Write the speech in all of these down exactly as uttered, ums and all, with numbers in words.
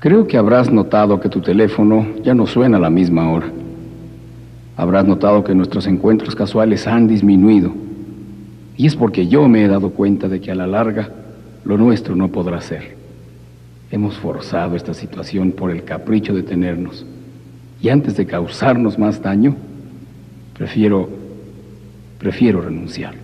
Creo que habrás notado que tu teléfono ya no suena a la misma hora. Habrás notado que nuestros encuentros casuales han disminuido. Y es porque yo me he dado cuenta de que a la larga lo nuestro no podrá ser. Hemos forzado esta situación por el capricho de tenernos. Y antes de causarnos más daño, prefiero, prefiero renunciar.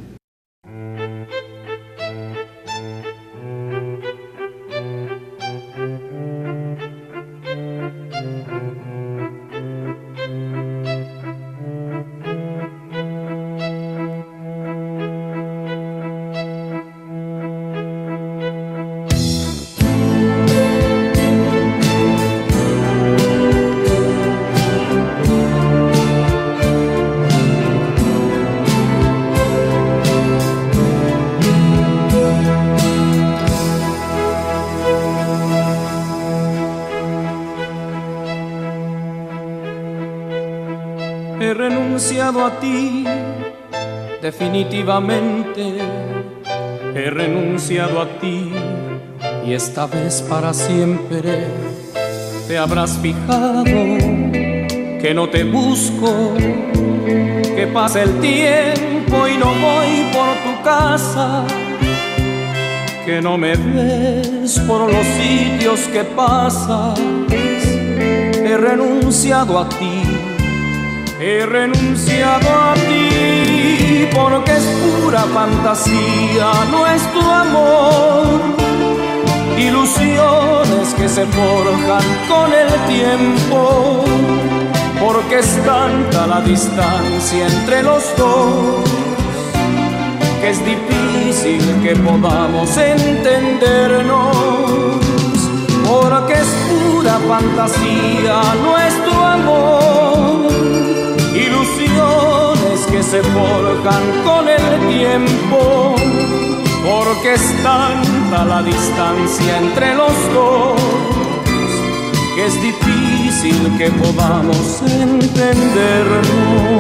He renunciado a ti, definitivamente. He renunciado a ti, y esta vez para siempre. Te habrás fijado que no te busco, que pasa el tiempo y no voy por tu casa, que no me ves por los sitios que pasas. He renunciado a ti, he renunciado a ti, porque es pura fantasía nuestro amor, ilusiones que se forjan con el tiempo, porque es tanta la distancia entre los dos, que es difícil que podamos entendernos, porque es pura fantasía nuestro amor, ilusiones que se forjan con el tiempo, porque es tanta la distancia entre los dos, que es difícil que podamos entendernos.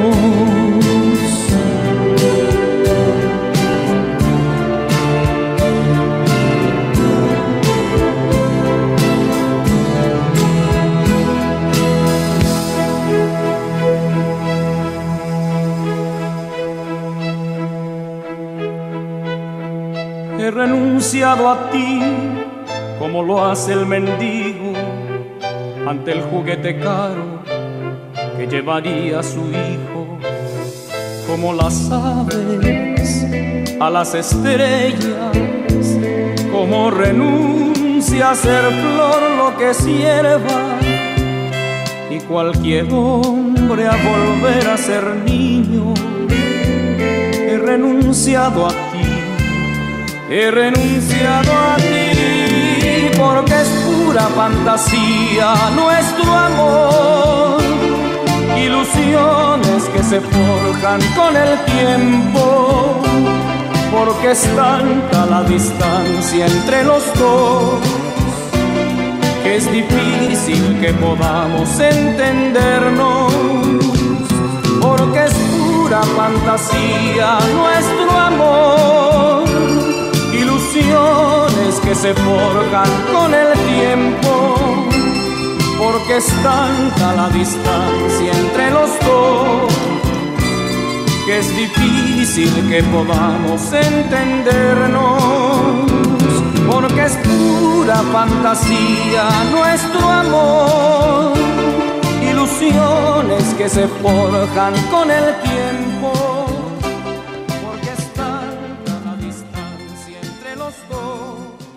He renunciado a ti como lo hace el mendigo ante el juguete caro que llevaría a su hijo, como las aves a las estrellas, como renuncia a ser flor lo que es hierba, y cualquier hombre a volver a ser niño. He renunciado a ti, he renunciado a ti, porque es pura fantasía nuestro amor, ilusiones que se forjan con el tiempo, porque es tanta la distancia entre los dos, que es difícil que podamos entendernos, porque es pura fantasía nuestro amor, ilusiones que se forjan con el tiempo, porque es tanta la distancia entre los dos, que es difícil que podamos entendernos, porque es pura fantasía nuestro amor, ilusiones que se forjan con el tiempo, porque es tanta la distancia entre los dos.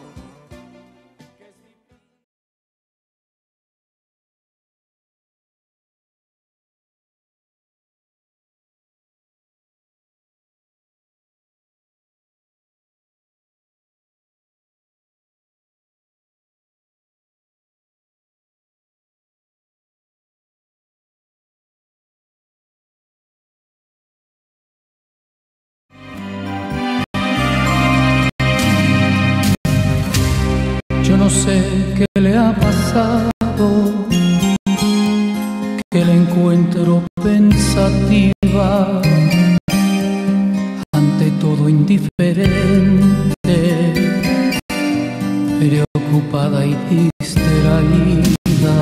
Yo no sé qué le ha pasado, que la encuentro pensativa, ante todo indiferente, preocupada y distraída.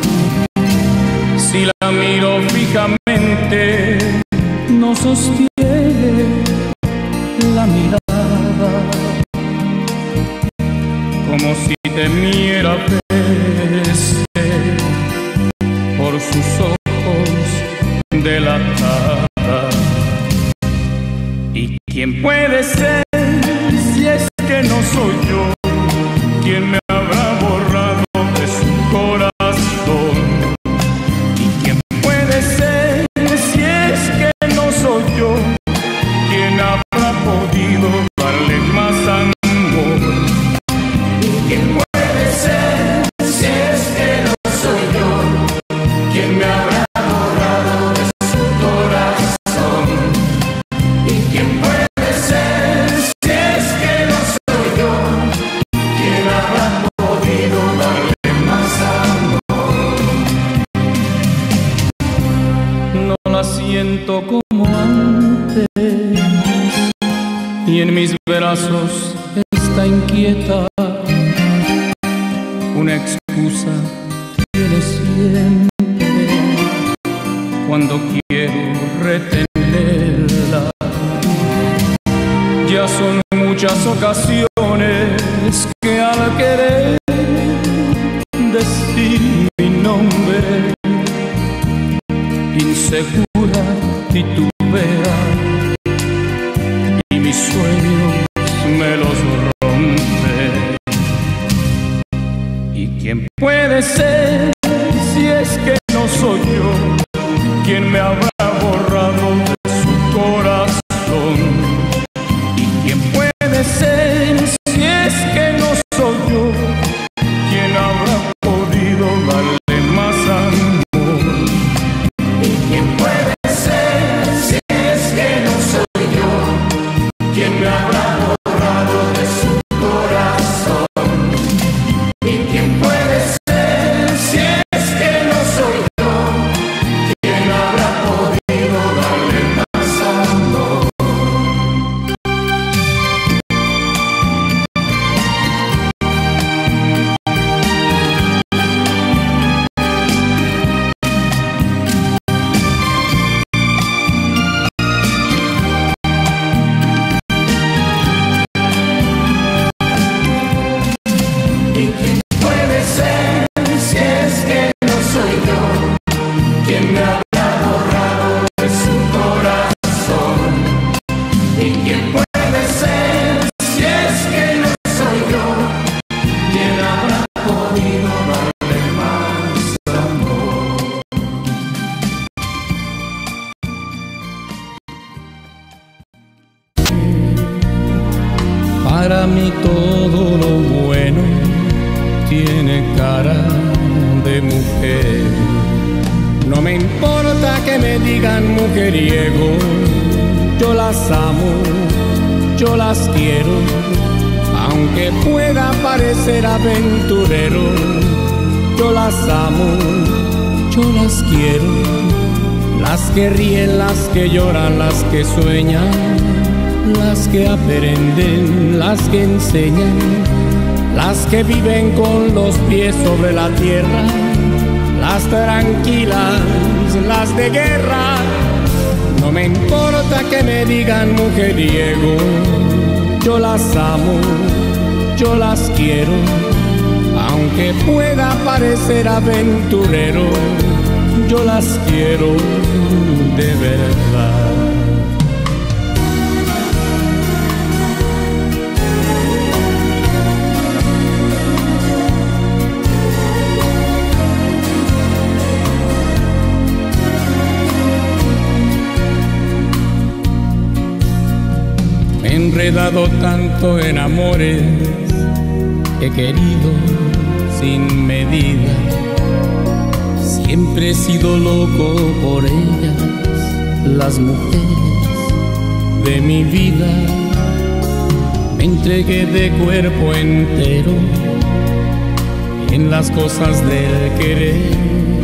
Si la miro fijamente, no sostiene la mirada, como si temiera verse por sus ojos delatada. ¿Y quién puede ser si es que no soy yo? ¿Quién me habrá borrado de su corazón? ¿Y quién puede ser si es que no soy yo? ¿Quién habrá podido darle más amor? ¿Y quién puede ser si es que no soy yo? ¿Quién me habrá borrado de su corazón? ¿Y quién puede ser si es que no soy yo? ¿Quién habrá podido darle más amor? no la siento como antes, y en mis brazos está inquieta. Una excusa tiene siempre cuando quiero retenerla. Ya son muchas ocasiones que al querer decir mi nombre, insegura titubea y mis sueños me los rompe. ¿Y quién puede ser si es que no soy yo? ¿Quién me habrá borrado de su corazón? ¿Y quién puede ser si es que no soy yo? ¿Quién habrá podido darle más amor? ¿Y quién puede ser si es que no soy yo? ¿Quién me habrá borrado de su corazón? ¿Y quién puede ser si es que no soy yo? ¿Quién habrá podido darle más amor? ¿Y quién puede ser si es que no soy yo? ¿Quién me habrá borrado de su corazón? ¿Y quién puede ser si es que no soy yo? ¿Quién habrá podido darle más amor? Para mí todo lo bueno tiene cara de mujer. No me importa que me digan mujeriego, yo las amo, yo las quiero, aunque pueda parecer aventurero. Yo las amo, yo las quiero, las que ríen, las que lloran, las que sueñan, las que aprenden, las que enseñan, las que viven con los pies sobre la tierra, las tranquilas, las de guerra. No me importa que me digan mujeriego, yo las amo, yo las quiero, aunque pueda parecer aventurero, yo las quiero de verdad. Me he enredado tanto en amores, he querido sin medida. Siempre he sido loco por ellas, las mujeres de mi vida. Me entregué de cuerpo entero en las cosas del querer.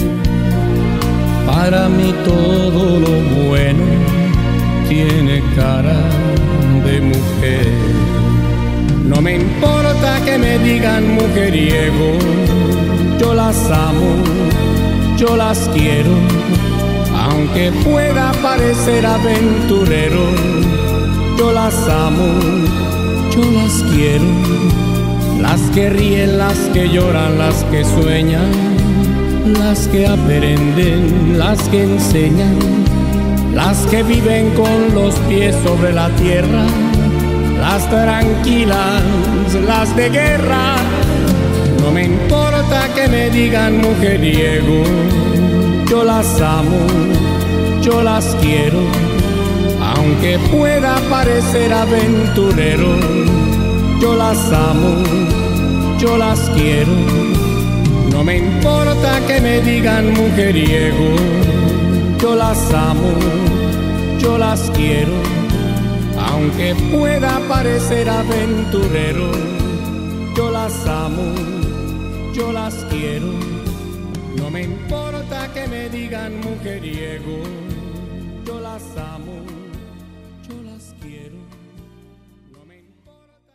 Para mí todo lo bueno tiene cara de mujer. No me importa que me digan mujeriego, yo las amo, yo las quiero, aunque pueda parecer aventurero, yo las amo, yo las quiero. Las que ríen, las que lloran, las que sueñan, las que aprenden, las que enseñan, las que viven con los pies sobre la tierra, las tranquilas, las de guerra. No me importa que me digan mujeriego, yo las amo, yo las quiero, aunque pueda parecer aventurero, yo las amo, yo las quiero. No me importa que me digan mujeriego, yo las amo, yo las quiero, aunque pueda parecer aventurero, yo las amo, yo las quiero. No me importa que me digan mujeriego, yo las amo, yo las quiero. No me importa que...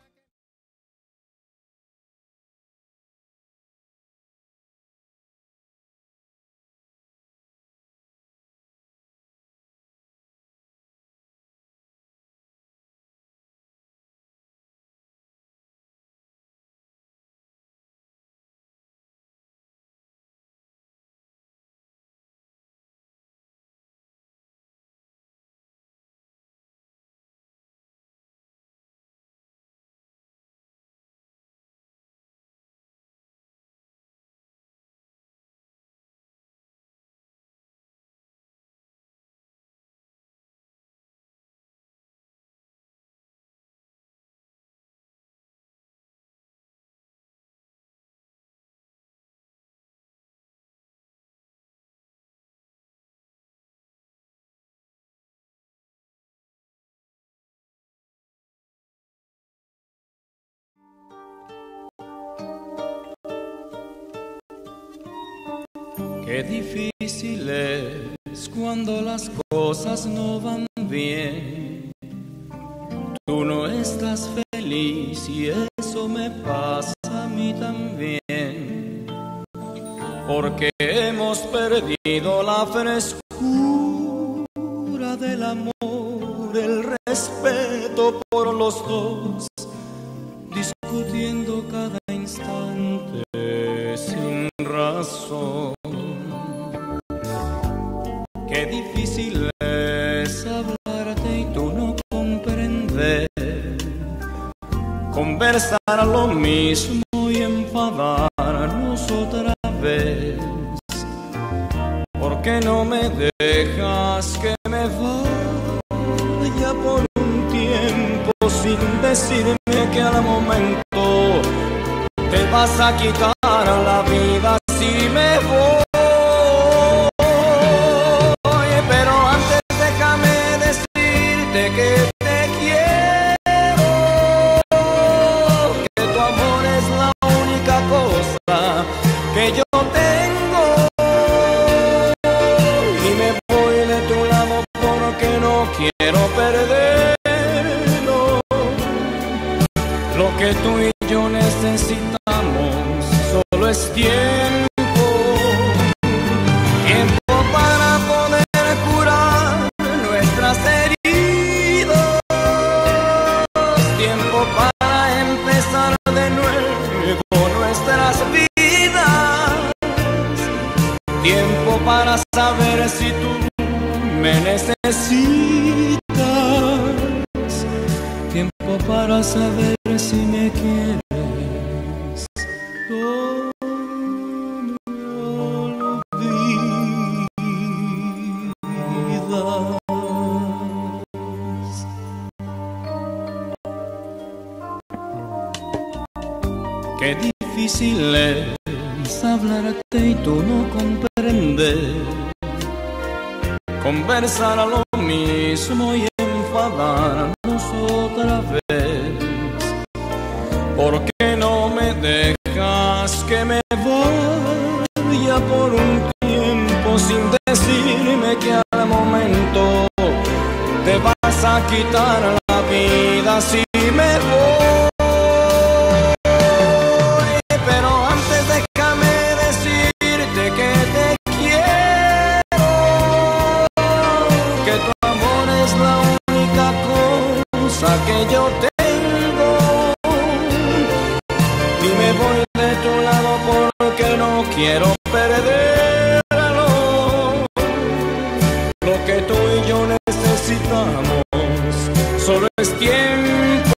Qué difícil es cuando las cosas no van bien. Tú no estás feliz y eso me pasa a mí también. Porque hemos perdido la frescura del amor, el respeto por los dos, discutiendo cada instante sin razón. Qué difícil es hablarte y tú no comprender, conversar lo mismo y enfadarnos otra vez. ¿Por qué no me dejas que me vaya por un tiempo sin decirme que al momento te vas a quitar la vida si me voy? Que te quiero, que tu amor es la única cosa que yo tengo, y me voy de tu lado porque no quiero perderlo. Lo que tú y yo necesitamos solo es tiempo, tiempo para poder curar nuestras heridas, para empezar de nuevo nuestras vidas, tiempo para saber si tú me necesitas, tiempo para saber si me quieres. Oh, qué difícil es hablarte y tú no comprender, conversar a lo mismo y enfadarnos otra vez. ¿Por qué no me dejas que me vaya por un tiempo sin decirme que al momento te vas a quitar la vida si me voy? quiero perderlo. Lo que tú y yo necesitamos solo es tiempo.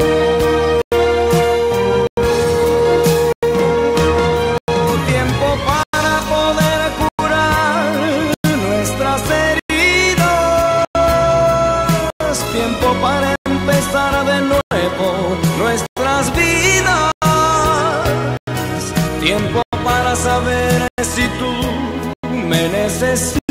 Tiempo para poder curar nuestras heridas. Tiempo para empezar de nuevo nuestras vidas. Tiempo para saber si tú me necesitas.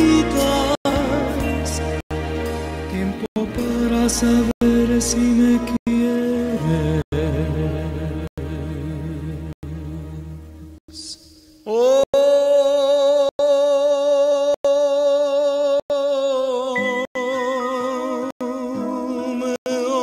Tiempo para saber si me quieres. Oh, me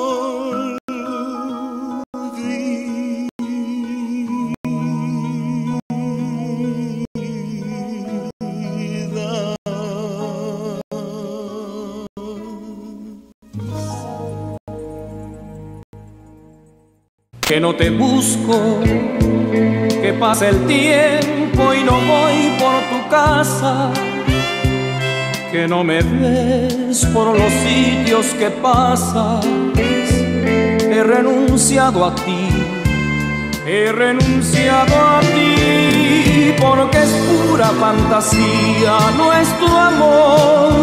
que no te busco, que pasa el tiempo y no voy por tu casa, que no me ves por los sitios que pasas. He renunciado a ti, he renunciado a ti, porque es pura fantasía nuestro amor,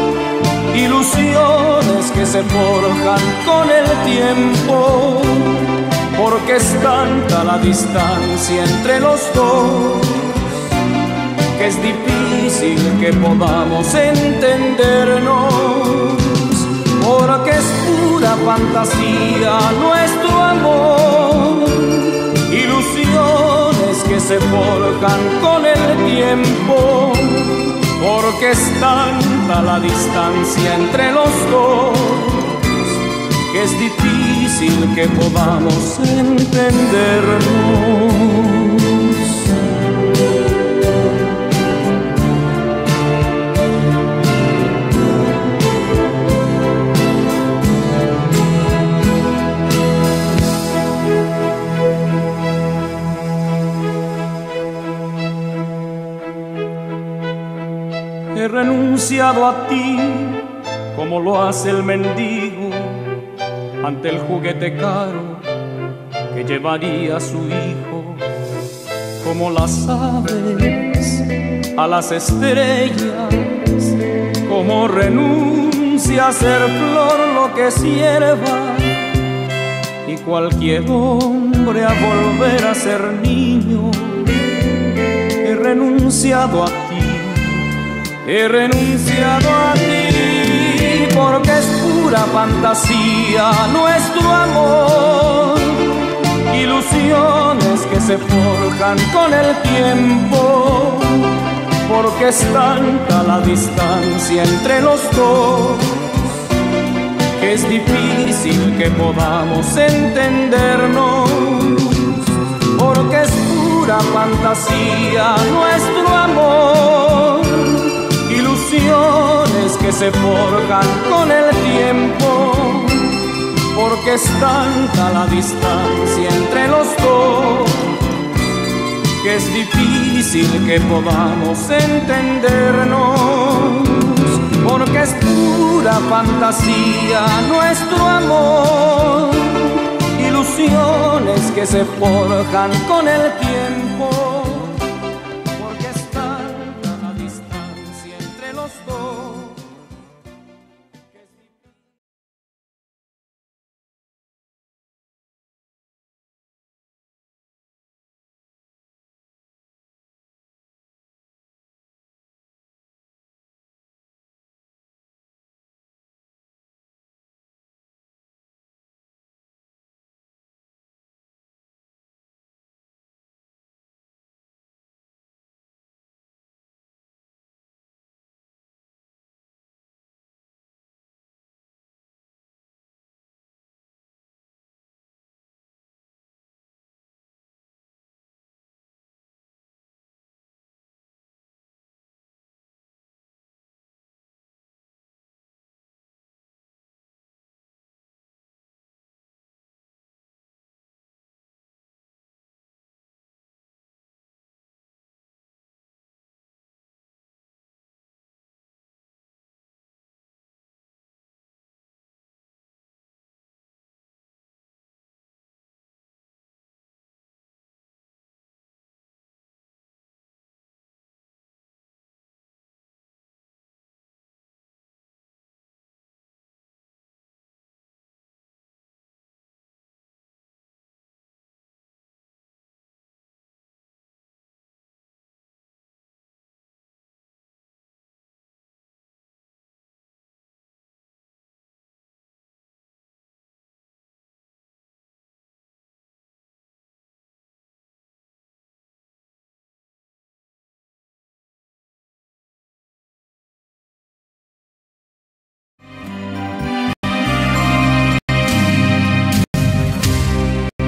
ilusiones que se forjan con el tiempo. Porque es tanta la distancia entre los dos, que es difícil que podamos entendernos. Porque es pura fantasía nuestro amor, ilusiones que se forjan con el tiempo. Porque es tanta la distancia entre los dos, que es difícil que podamos entendernos. He renunciado a ti como lo hace el mendigo ante el juguete caro que llevaría su hijo, como las aves a las estrellas, como renuncia a ser flor lo que sierva, y cualquier hombre a volver a ser niño. He renunciado a ti, he renunciado a ti, porque es pura fantasía nuestro amor, ilusiones que se forjan con el tiempo. Porque es tanta la distancia entre los dos, que es difícil que podamos entendernos. Porque es pura fantasía nuestro amor, ilusiones que se forjan con el tiempo. Porque es tanta la distancia entre los dos, que es difícil que podamos entendernos. Porque es pura fantasía nuestro amor, ilusiones que se forjan con el tiempo.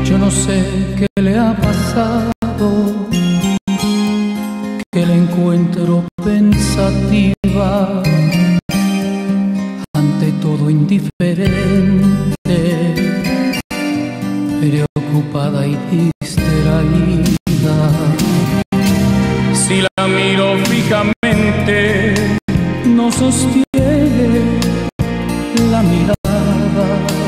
Yo no sé qué le ha pasado, que la encuentro pensativa, ante todo indiferente, preocupada y distraída. Si la miro fijamente, no sostiene la mirada,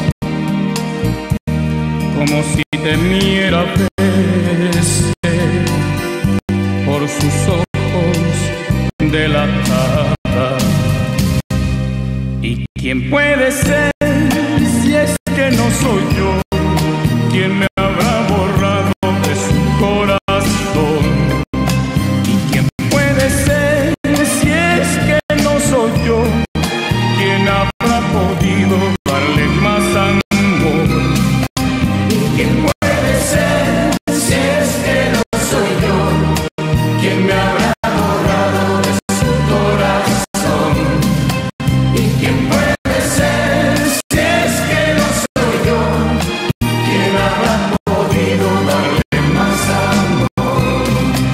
como si temiera verse por sus ojos delatada. ¿Y quién puede ser si es que no soy yo? ¿Quién me habrá borrado de su corazón? ¿Y quién puede ser si es que no soy yo? ¿Quién habrá podido darle más amor? ¿Y quién puede ser si es que no soy yo? ¿Quién me habrá borrado de su corazón? ¿Y quién puede ser si es que no soy yo? ¿Quién habrá podido darle más amor?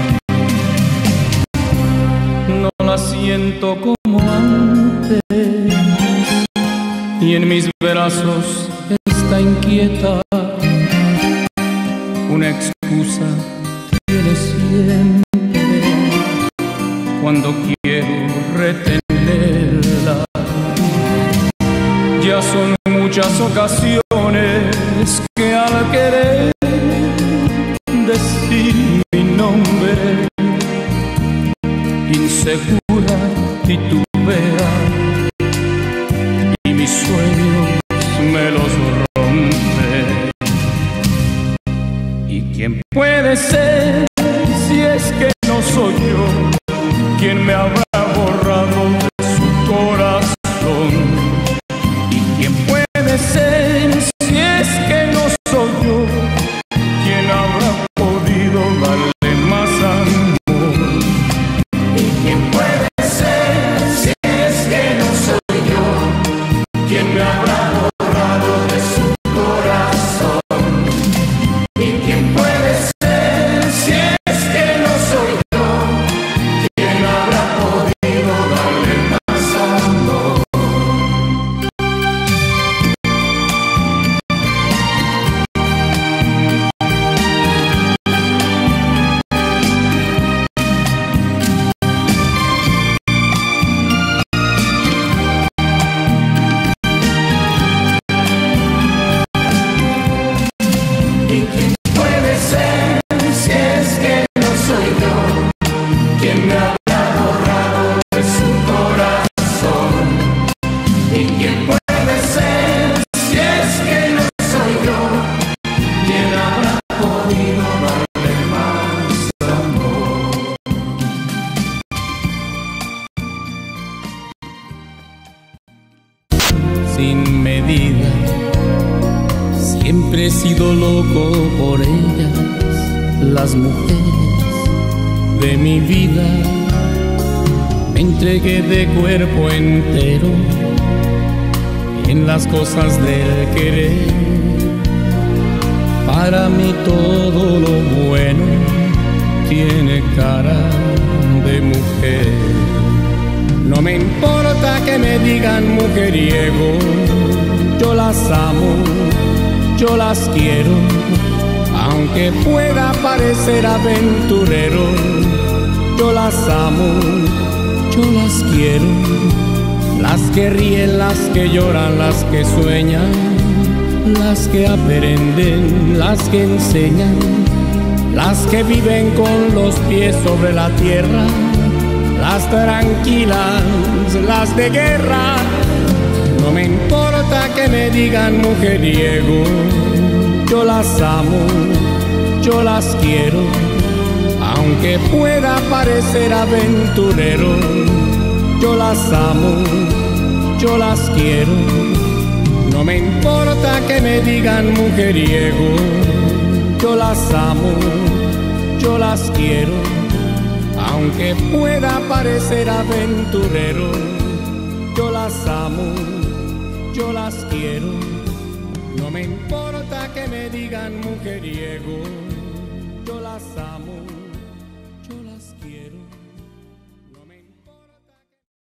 no la siento como antes, y en mis brazos está inquieta. Una excusa tiene siempre cuando quiero retenerla. Ya son muchas ocasiones que al querer decir mi nombre, insegura titubea y mis sueños me los rompe. ¿Y quién puede ser si es que no soy yo? ¿Quién me habrá borrado de su corazón? ¿Y quién puede ser si es que no soy yo? ¿Quién habrá podido darle más amor? ¿Y quién puede ser si es que no soy yo? ¿Quién me habrá borrado de su corazón? ¿Y quién puede ser si es que no soy yo? ¿Quién habrá podido darle más amor? ¿Y quién puede ser si es que no soy yo? ¿Quién me habrá borrado de su corazón? ¿Y quién puede ser si es que no soy yo? ¿Quién habrá podido darle más amor? Sin medida, siempre he sido loco por ellas, las mujeres de mi vida. Me entregué de cuerpo entero en las cosas del querer. Para mí todo lo bueno tiene cara de mujer. No me importa que me digan mujeriego, yo las amo, yo las quiero, aunque pueda parecer aventurero. Yo las amo, yo las quiero, las que ríen, las que lloran, las que sueñan, las que aprenden, las que enseñan, las que viven con los pies sobre la tierra, las tranquilas, las de guerra. No me importa que me digan mujeriego, yo las amo, yo las quiero, aunque pueda parecer aventurero. Yo las amo, yo las quiero. No me importa que me digan mujeriego, yo las amo, yo las quiero, aunque pueda parecer aventurero. Yo las amo, yo las quiero. No me importa que que me digan mujeriego, yo las amo, yo las quiero. No me importa que...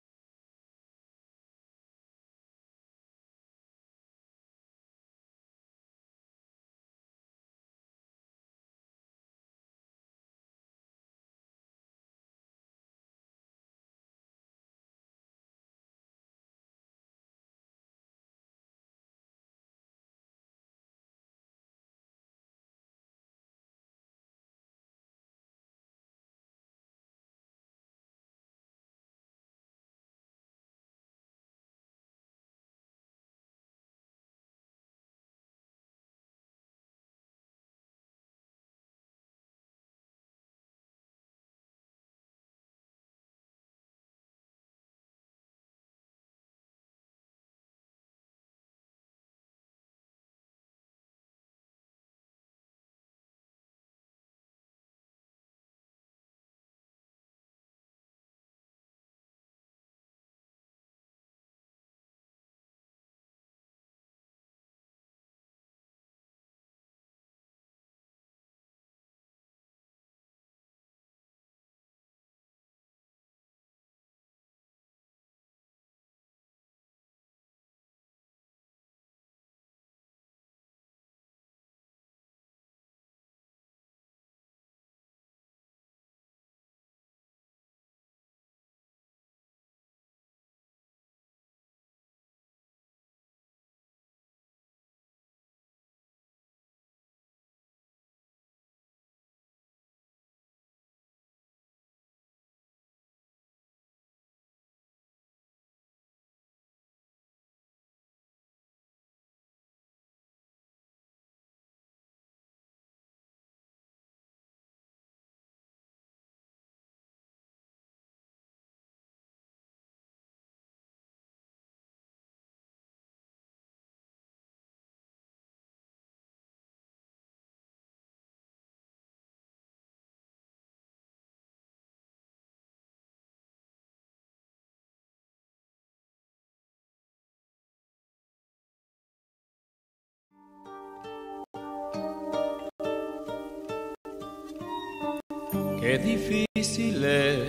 Qué difícil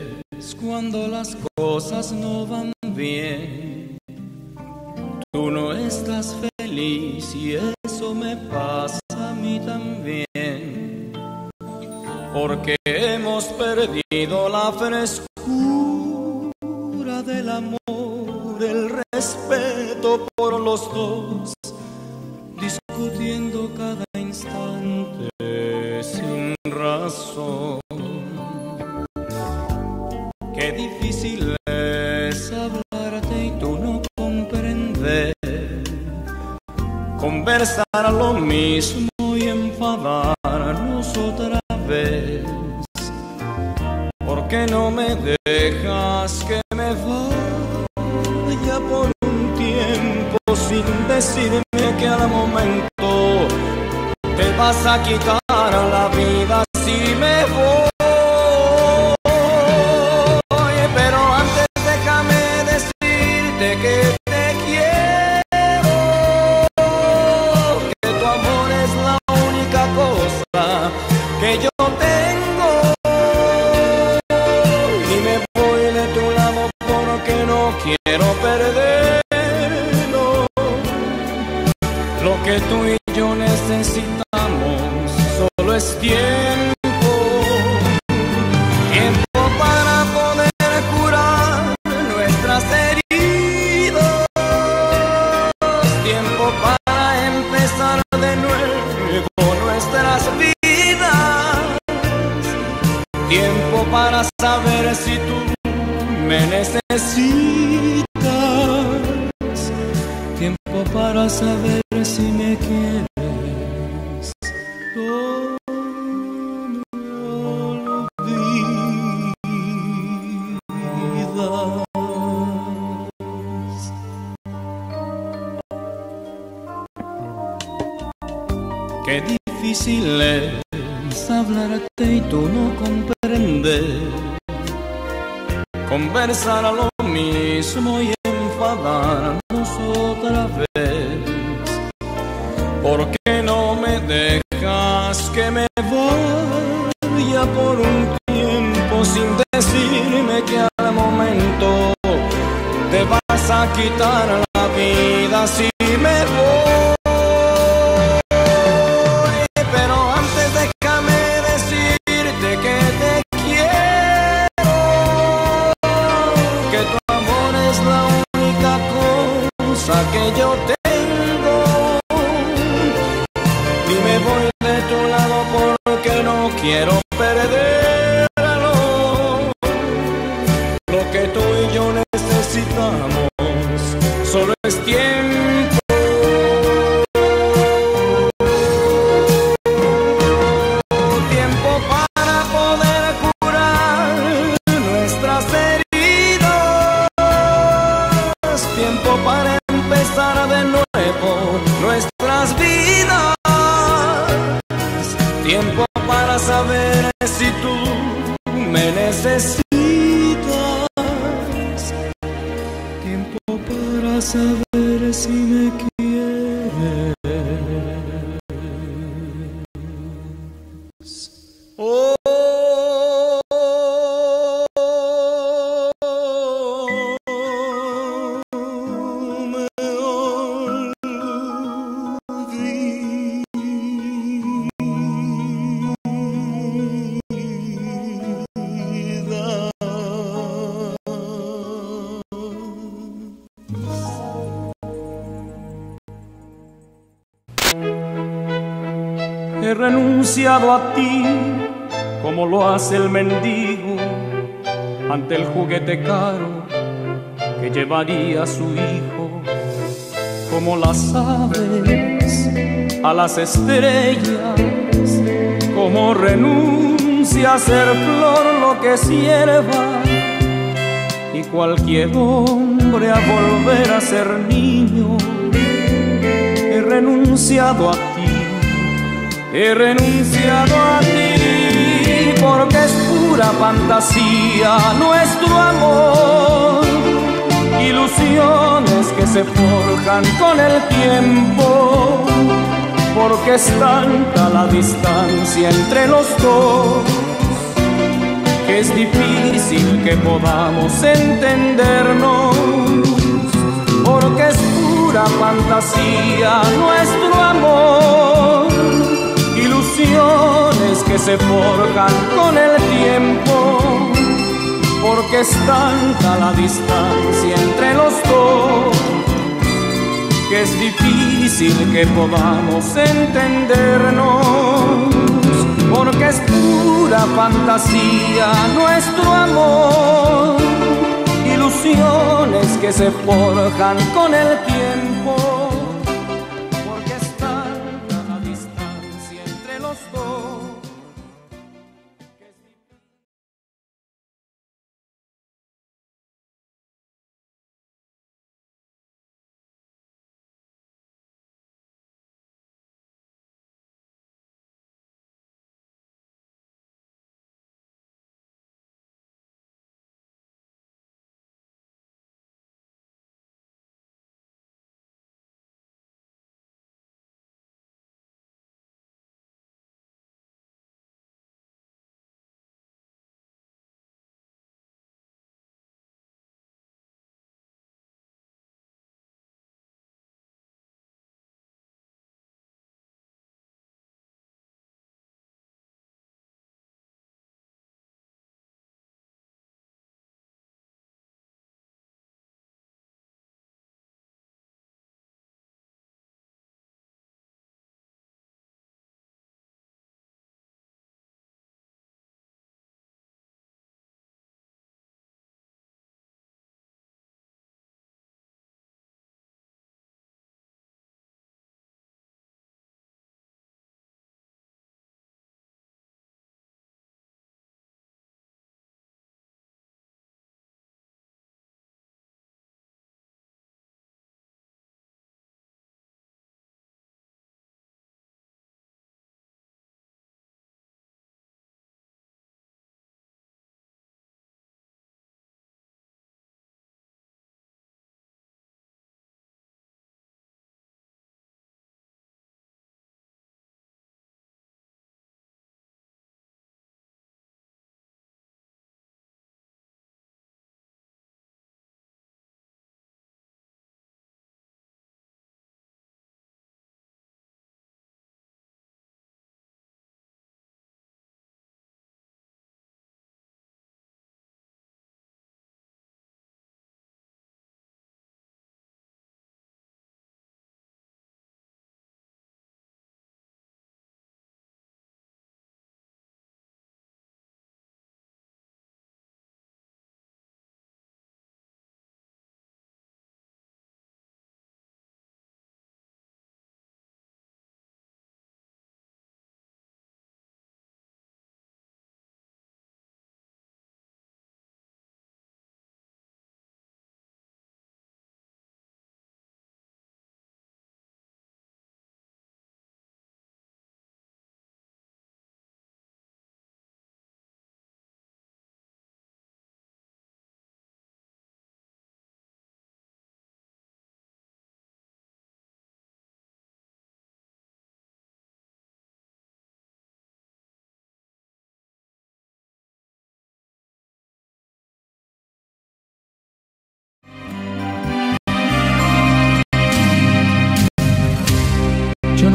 es cuando las cosas no van bien. Tú no estás feliz y eso me pasa a mí también. Porque hemos perdido la frescura del amor, el respeto por los dos, discutiendo cada instante sin razón. Qué difícil es hablarte y tú no comprender, conversar lo mismo y enfadarnos otra vez. ¿Por qué no me dejas que me vaya por un tiempo sin decirme que al momento te vas a quitar la vida si me voy? Que te quiero, que tu amor es la única cosa que yo tengo, y me voy de tu lado porque no quiero perderlo. Lo que tú y yo necesitamos solo es tiempo, tiempo para poder curar nuestras heridas, para empezar de nuevo nuestras vidas, tiempo para saber si tú me necesitas, tiempo para saber si me quieres. No me olvidas. Qué difícil es hablarte y tú no comprender, conversar a lo mismo y enfadarnos otra vez. ¿Por qué no me quitar la vida si me voy. Pero antes déjame decirte que te quiero, que tu amor es la única cosa que yo tengo. Y me voy de tu lado porque no quiero perderlo. Lo que tú y yo necesitamos solo es tiempo. Tiempo para poder curar nuestras heridas. Tiempo para empezar de nuevo nuestras vidas. Tiempo para saber si tú me necesitas. Tiempo para saber si me quieres. Oh, me He renunciado a ti como lo hace el mendigo ante el juguete caro que llevaría a su hijo, como las aves a las estrellas, como renuncia a ser flor lo que es hierba, y cualquier hombre a volver a ser niño. He renunciado a ti. He renunciado a ti porque es pura fantasía nuestro amor, ilusiones que se forjan con el tiempo, porque es tanta la distancia entre los dos que es difícil que podamos entendernos, porque es pura fantasía nuestro amor, ilusiones que se forjan con el tiempo, porque es tanta la distancia entre los dos que es difícil que podamos entendernos, porque es pura fantasía nuestro amor, ilusiones que se forjan con el tiempo.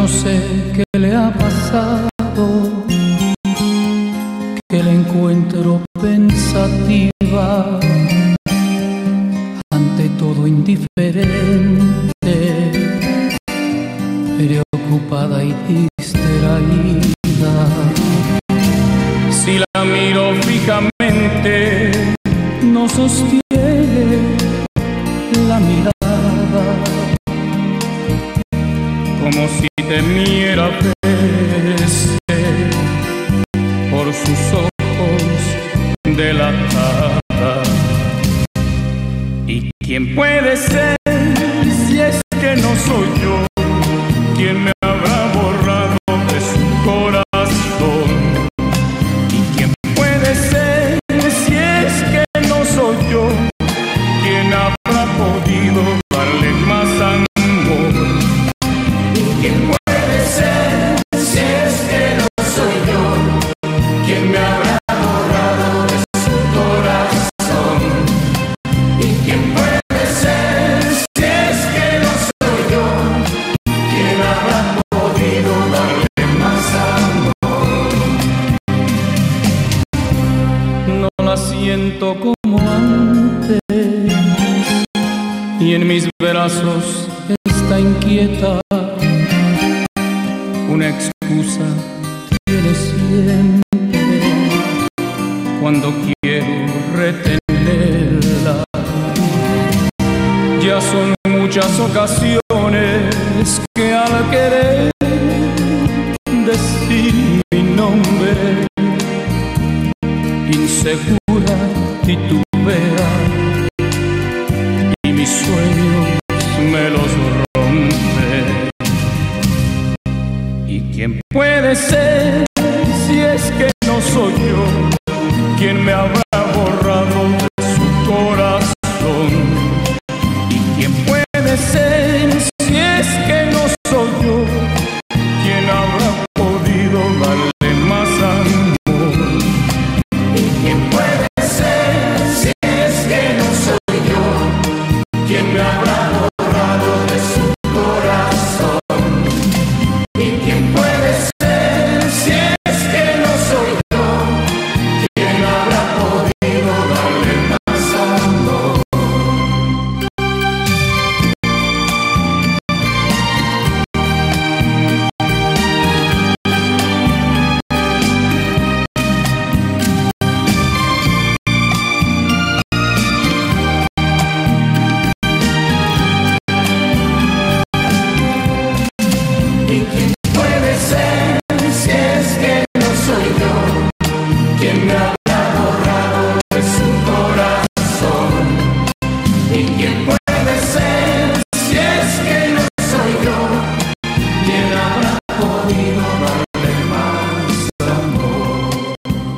no sé qué le ha pasado, que la encuentro pensativa, ante todo indiferente, preocupada y distraída. Si la miro fijamente, no sostiene la mirada, como si temiera verse por sus ojos delatada. ¿Y quién puede ser si es que no soy yo? ¿Quién me habrá borrado de su corazón? ¿Y quién puede ser si es que no soy yo? ¿Quién habrá podido darle más amor? ¿Y quién puede ser si es que no soy yo? ¿Quién me habrá borrado de su corazón? ¿Y quién puede ser si es que no soy yo? ¿Quién habrá podido darle más amor? No la siento como antes, y en mis brazos está inquieta. Una excusa tiene siempre cuando quiero retenerla. Ya son muchas ocasiones que al querer decir mi nombre, insegura titubea y mis sueños me los rompe. ¿Y quién puede ser si es que no soy yo? ¿Quién me habrá borrado de su corazón? ¿Y quién puede ser si es que no soy yo? ¿Quién habrá podido darle más amor? ¿Y quién puede ser si es que no soy yo? ¿Quién me habrá borrado de su corazón? ¿Y quién puede ser si es que no soy yo? ¿Quién habrá podido darle más amor? ¿Y quién puede ser si es que no soy yo? ¿Quién me habrá borrado de su corazón? ¿Y quién puede ser si es que no soy yo? ¿Quién habrá podido darle más amor?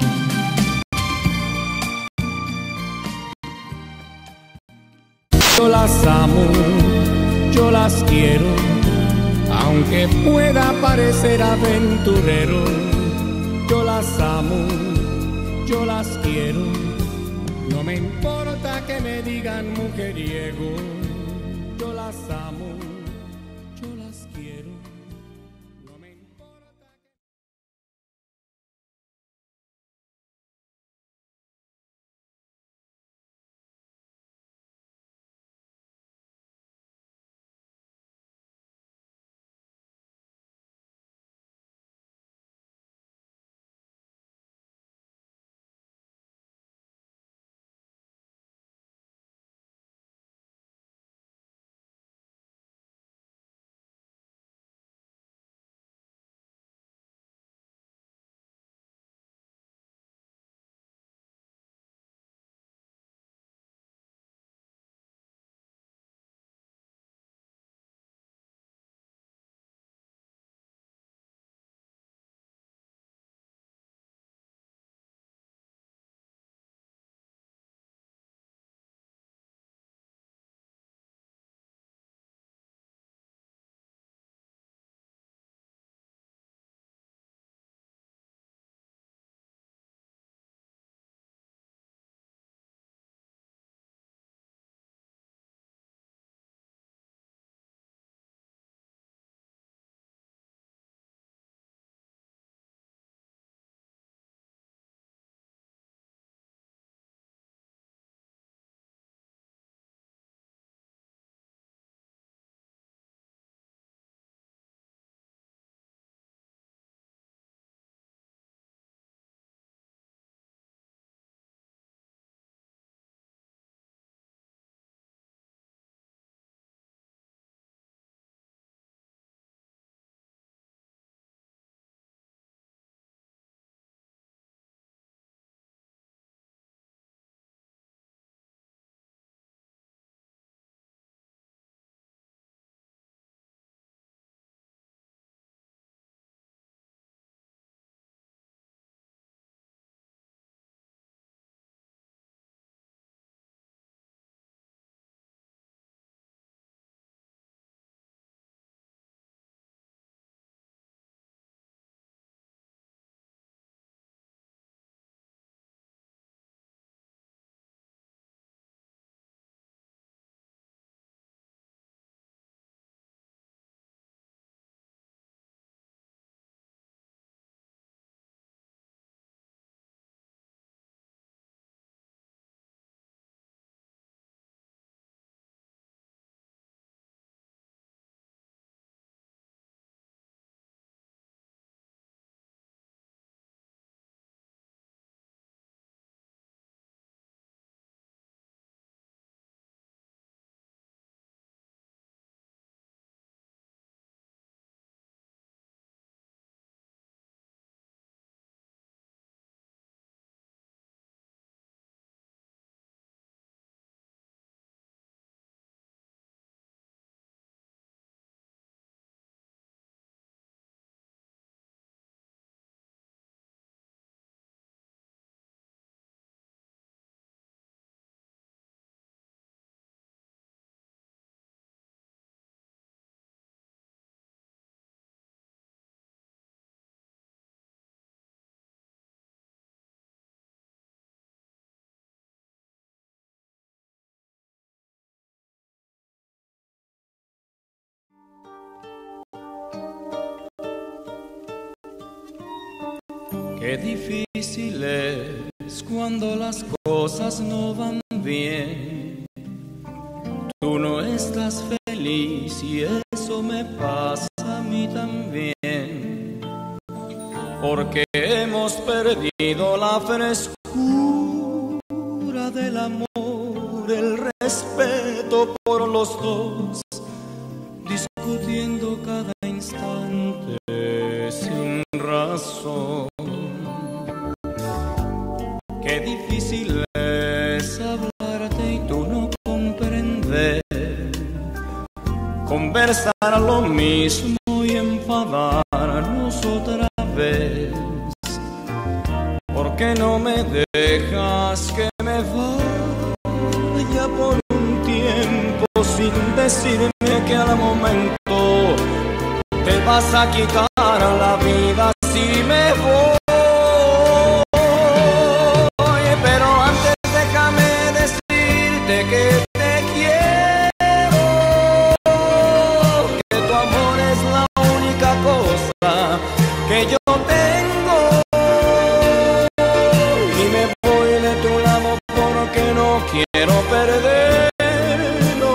Yo las amo, yo las quiero, aunque pueda parecer aventurero. Yo las amo, yo las quiero, no me importa que me digan mujeriego. Yo las amo, yo las quiero. Qué difícil es cuando las cosas no van bien. Tú no estás feliz y eso me pasa a mí también. Porque hemos perdido la frescura del amor, el respeto por los dos, discutiendo cada instante sin razón. Qué difícil es hablarte y tú no comprender, conversar lo mismo y enfadarnos otra vez. ¿Por qué no me dejas que me vaya por un tiempo sin decirme que al momento te vas a quitar la vida si me voy? Pero antes déjame decirte que te quiero, que tu amor es la única cosa que yo tengo, y me voy de tu lado porque no quiero perderlo.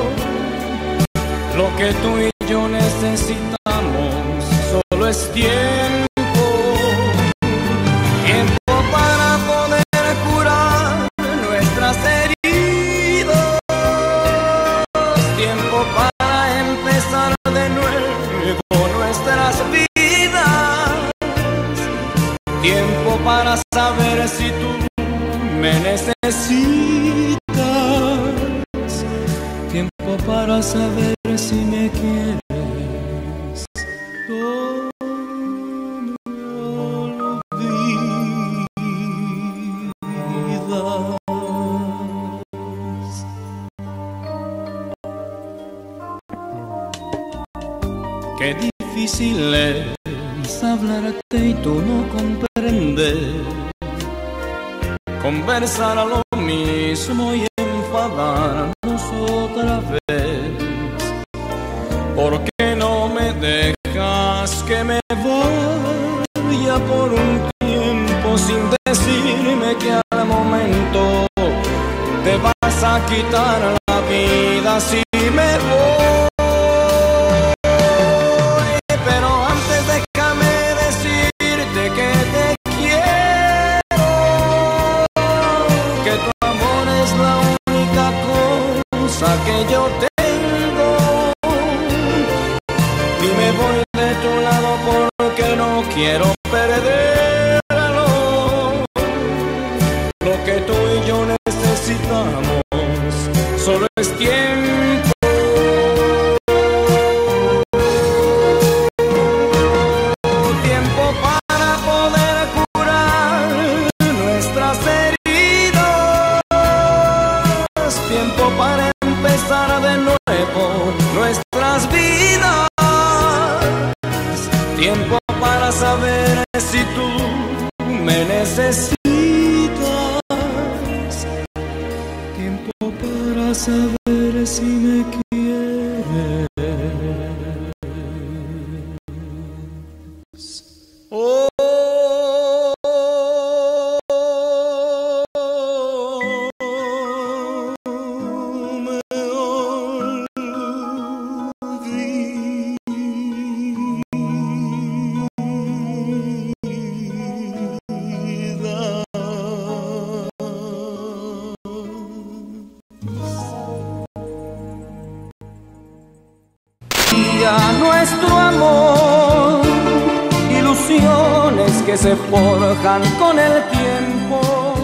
Lo que tú y yo necesitamos solo es tiempo, tiempo para poder curar nuestras heridas, tiempo para empezar de nuevo nuestras vidas, tiempo para saber si tú me necesitas, tiempo para saber si me quieres. No me olvidas. Qué difícil es hablarte y tú no comprender, conversar a lo mismo y enfadarnos otra vez. ¿Por qué no me dejas que me vaya por un tiempo sin decirme que al momento te vas a quitar la vida si me voy? Pero antes déjame decirte que te quiero, que tu amor es la única cosa que yo tengo, y me voy de tu lado porque no quiero perderlo. Lo que tú y yo necesitamos solo es tiempo, tiempo para poder curar nuestras heridas, tiempo para empezar de nuevo nuestras vidas, tiempo para saber si tú me necesitas, tiempo para saber si me quieres. Oh, me olvidas. Nuestro amor, ilusiones que se forjan con el tiempo.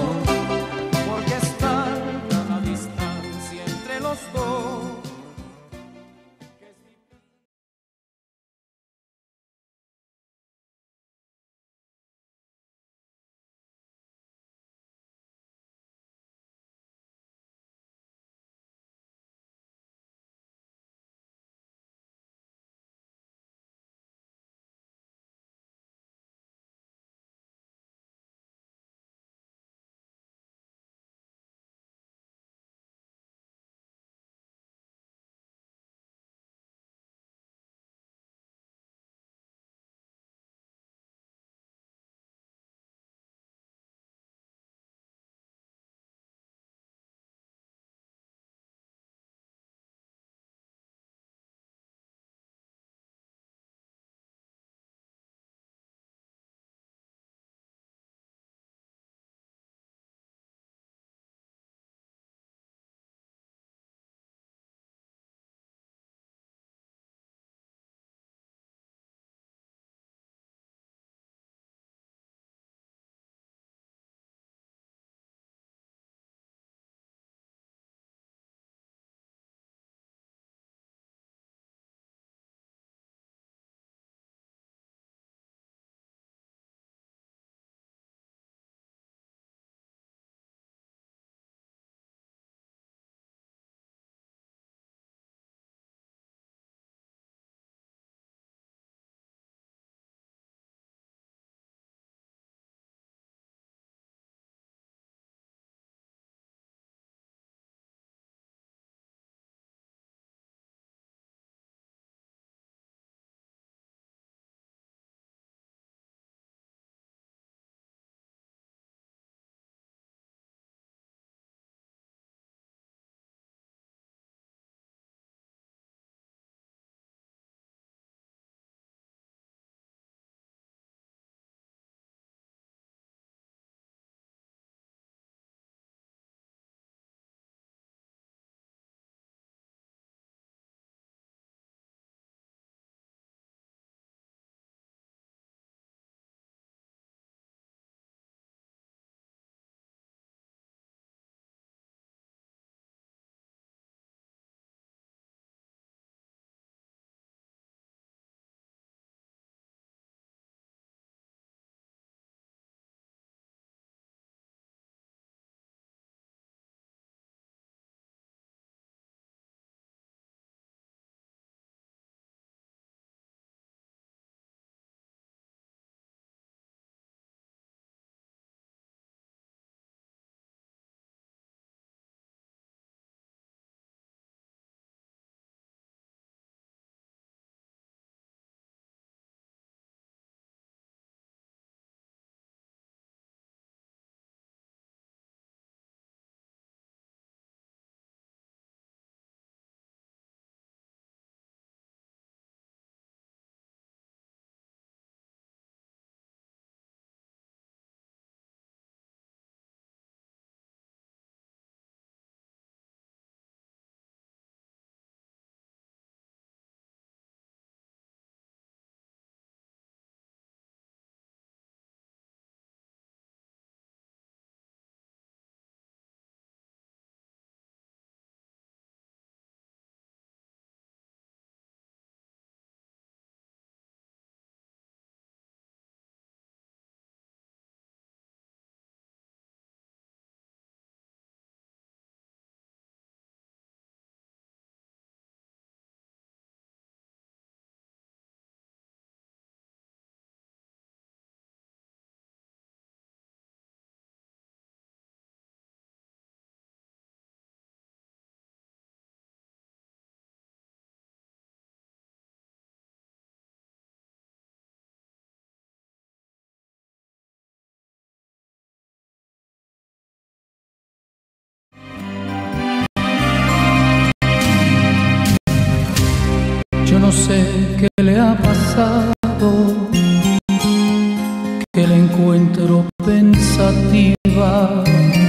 no sé qué le ha pasado, que la encuentro pensativa,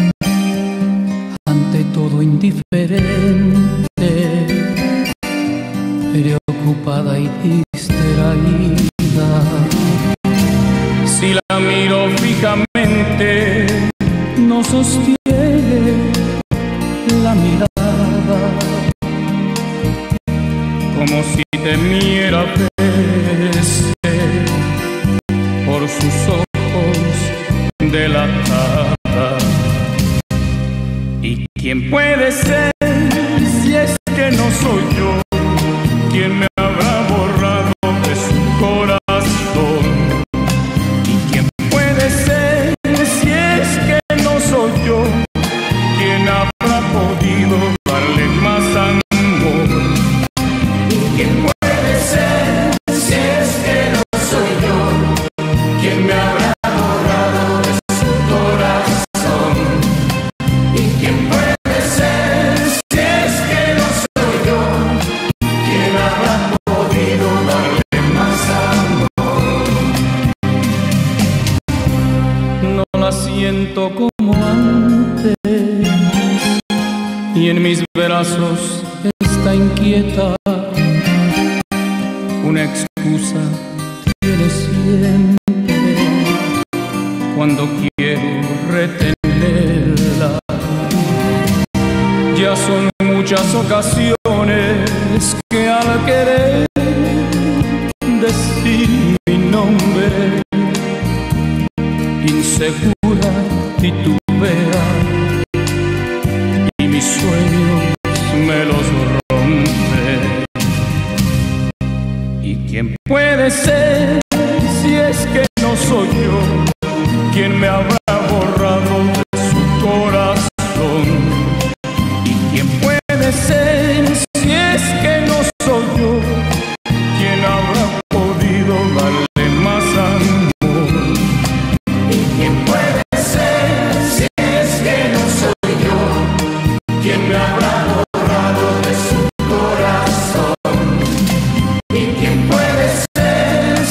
ante todo indiferente, preocupada y distraída. Si la miro fijamente, no sostiene la mirada, como si temiera verse por sus ojos delatada. ¿Y quién puede ser si es que no soy yo? ¿Quién me habrá borrado de su corazón? ¿Y quién puede ser si es que no soy yo? ¿Quién habrá podido darle más amor? ¿Y quién puede ser si es que no soy yo? ¿Quién me habrá borrado de su corazón? ¿Y quién puede ser si es que no soy yo? ¿Quién habrá podido darle más amor? No la siento como antes, y en mis brazos está inquieta. Una excusa tiene siempre cuando quiero retenerla. Ya son muchas ocasiones que al querer decir mi nombre, insegura titubea y mis sueños me los rompe. ¿Y quién puede ser si es que no soy yo? ¿Quién me habrá borrado de su corazón? ¿Y quién puede ser si es que no soy yo? ¿Quién habrá podido darle más amor? ¿Y quién puede ser si es que no soy yo? ¿Quién me habrá borrado de su corazón? ¿Y quién puede ser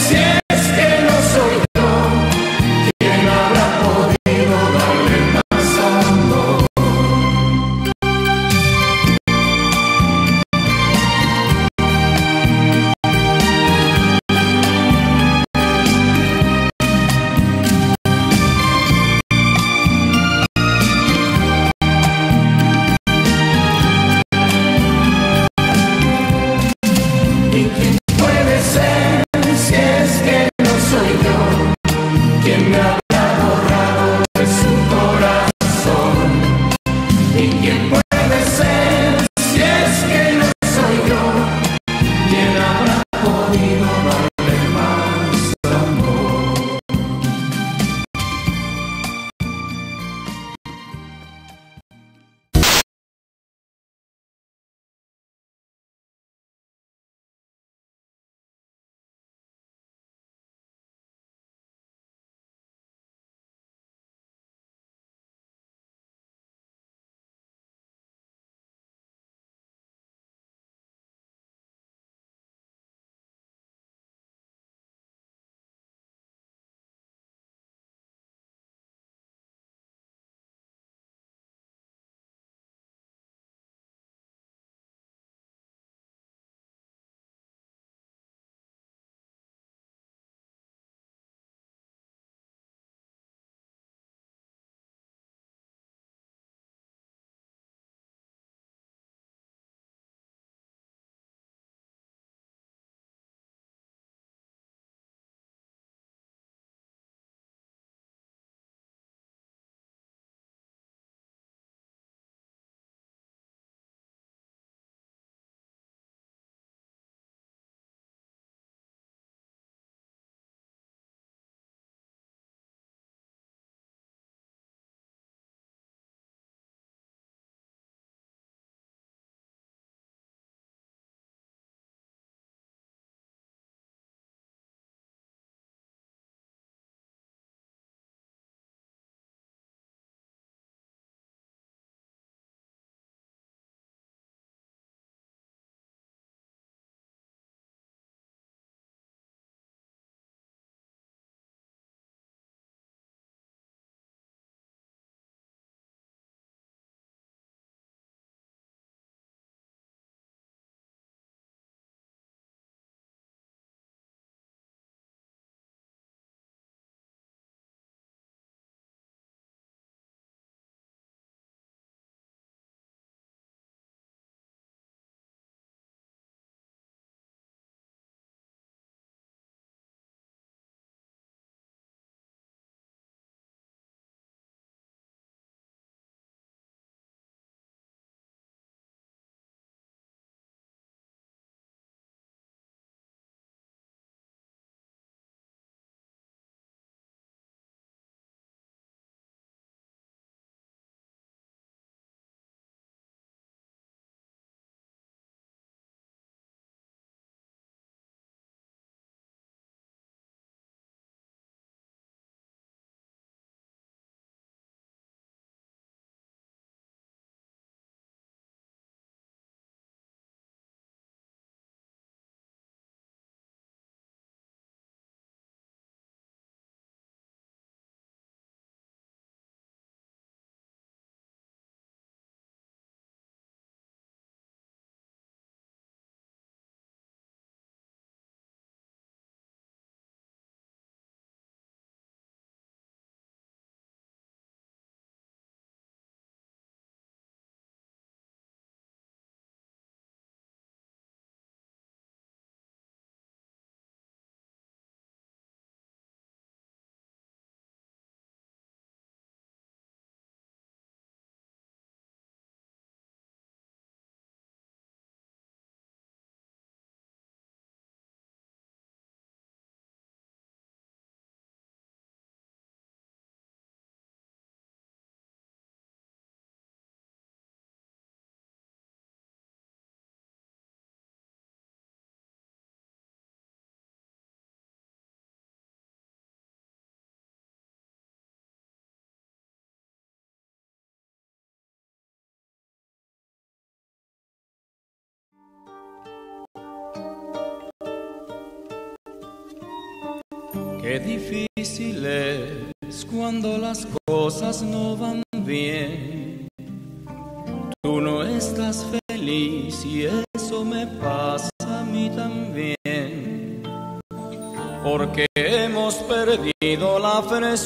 Qué difícil es cuando las cosas no van bien. Tú no estás feliz y eso me pasa a mí también. Porque hemos perdido la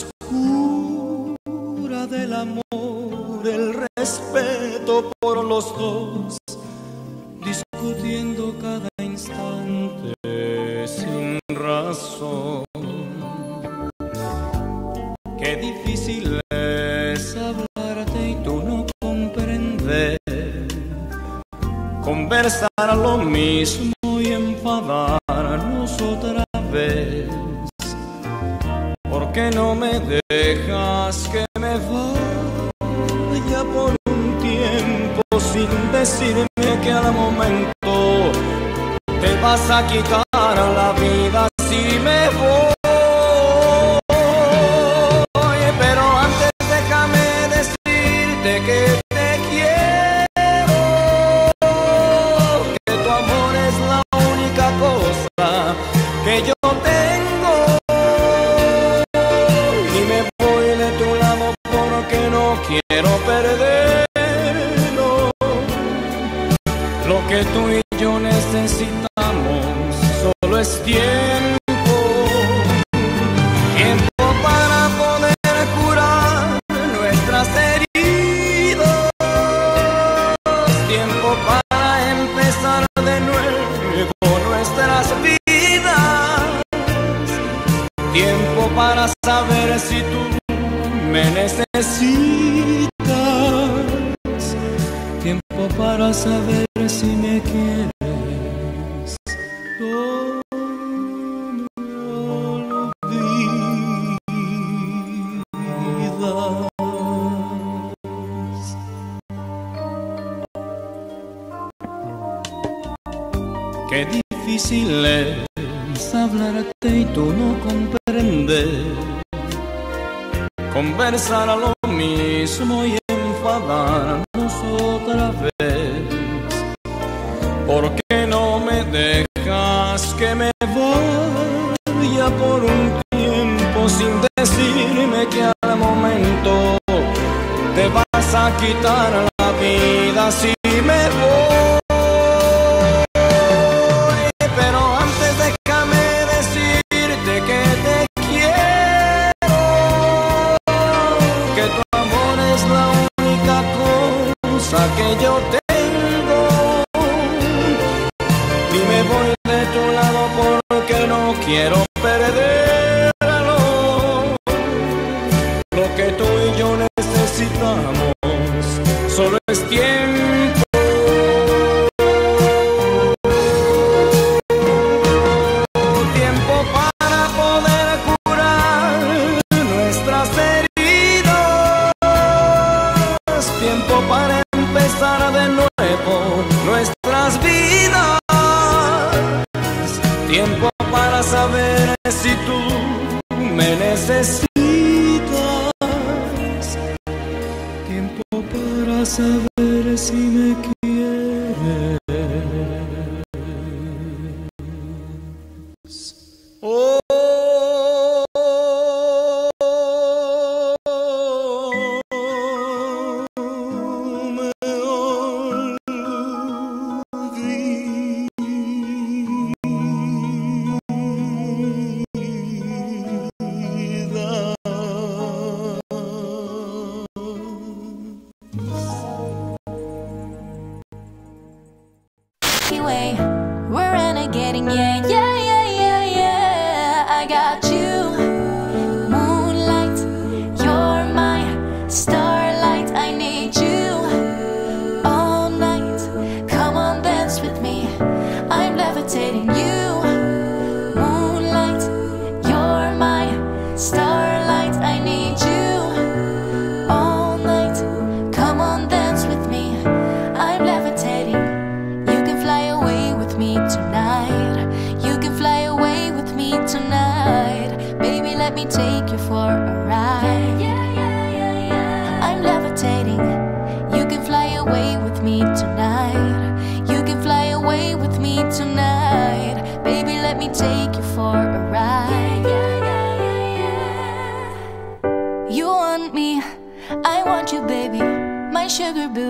frescura del amor, el respeto por los dos, discutiendo cada instante sin razón. Qué difícil es hablarte y tú no comprender, conversar lo mismo y enfadarnos otra vez. ¿Por qué no me dejas que me vaya por un tiempo sin decirme que al momento te vas a quitar la vida si me voy? Que te quiero, que tu amor es la única cosa que yo tengo, y me voy de tu lado porque no quiero perderlo. Lo que tú y yo necesitamos solo es tiempo, tiempo para poder curar nuestras heridas, para empezar de nuevo nuestras vidas, tiempo para saber si tú me necesitas, tiempo para saber si me quieres. No me olvidas. Qué difícil es hablarte y tú no comprender, conversar a lo mismo y enfadarnos otra vez. ¿Por qué no me dejas que me vaya por un tiempo sin decirme que al momento te vas a quitar la vida si me voy? Que yo tengo, y me voy de tu lado porque no quiero perderlo. Lo que tú y yo necesitamos solo es tiempo, tiempo para poder curar nuestras heridas, tiempo para empezar de nuevo nuestras vidas, tiempo para saber si tú me necesitas, tiempo para saber si me quieres. Oh, we're renegading, yeah, yeah, yeah, yeah, yeah. I got you, moonlight, you're my starlight. I need you all night. Come on, dance with me. I'm levitating you, moonlight, you're my starlight. I need you all night. Come on, dance with me. I'm levitating. You can fly away with me tonight. You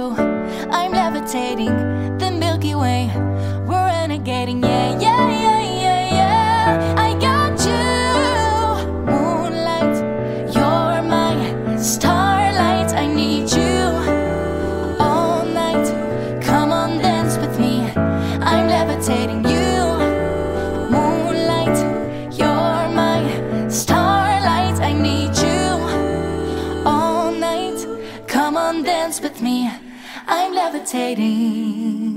you. I'm levitating the Milky Way. We're renegading, yeah, yeah, yeah, yeah, yeah. I got you, moonlight. You're my starlight. I need you all night. Come on, dance with me. I'm levitating you, moonlight. You're my starlight. I need you all night. Come on, dance with me. I'm levitating.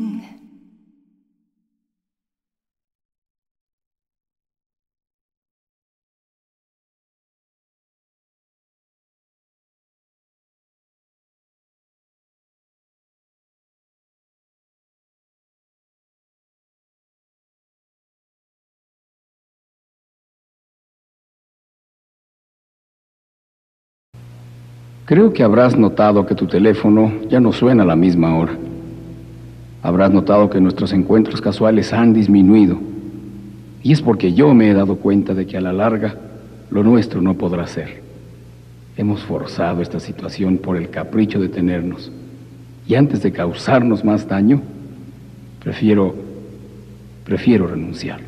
Creo que habrás notado que tu teléfono ya no suena a la misma hora. Habrás notado que nuestros encuentros casuales han disminuido. Y es porque yo me he dado cuenta de que a la larga lo nuestro no podrá ser. Hemos forzado esta situación por el capricho de tenernos. Y antes de causarnos más daño, prefiero, prefiero renunciar.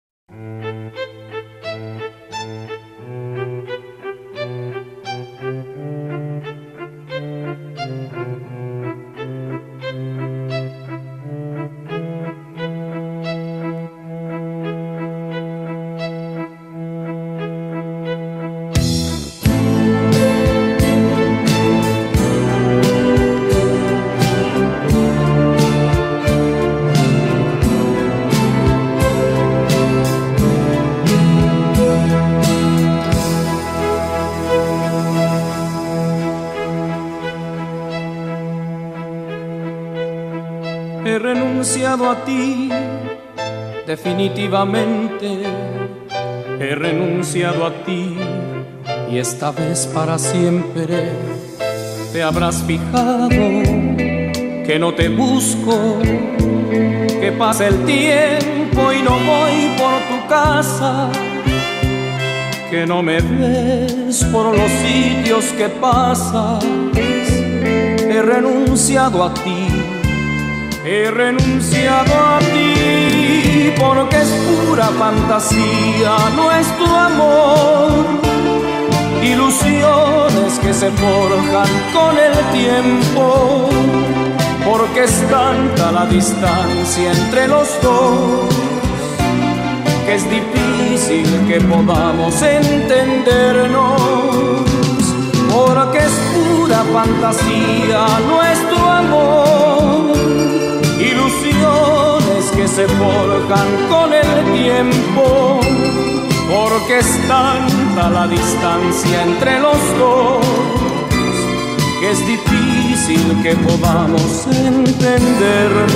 He renunciado a ti, definitivamente. He renunciado a ti y esta vez para siempre. Te habrás fijado que no te busco, que pasa el tiempo y no voy por tu casa, que no me ves por los sitios que pasas. He renunciado a ti. He renunciado a ti porque es pura fantasía nuestro amor, ilusiones que se forjan con el tiempo, porque es tanta la distancia entre los dos que es difícil que podamos entendernos, porque es pura fantasía nuestro amor, ilusiones que se forjan con el tiempo, porque es tanta la distancia entre los dos que es difícil que podamos entendernos.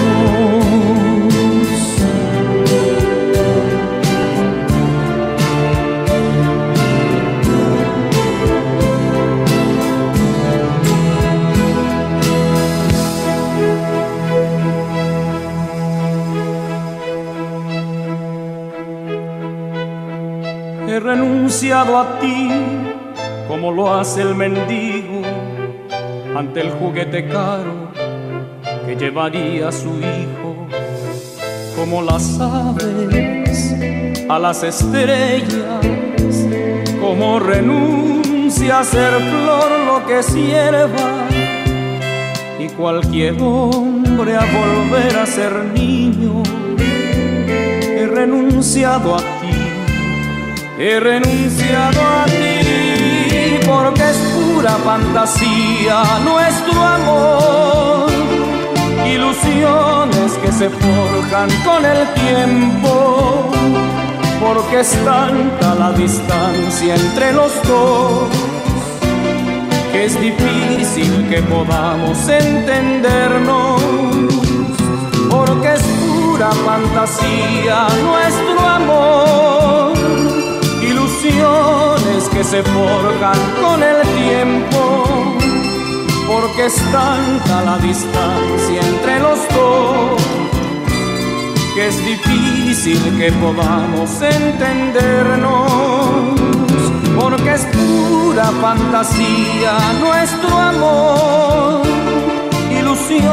He renunciado a ti como lo hace el mendigo ante el juguete caro que llevaría a su hijo, como las aves a las estrellas, como renuncia a ser flor lo que sierva, y cualquier hombre a volver a ser niño. He renunciado a ti. He renunciado a ti porque es pura fantasía nuestro amor, ilusiones que se forjan con el tiempo, porque es tanta la distancia entre los dos que es difícil que podamos entendernos, porque es pura fantasía nuestro amor, ilusiones que se forjan con el tiempo, porque es tanta la distancia entre los dos que es difícil que podamos entendernos, porque es pura fantasía nuestro amor, ilusiones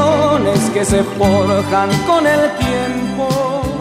que se forjan con el tiempo.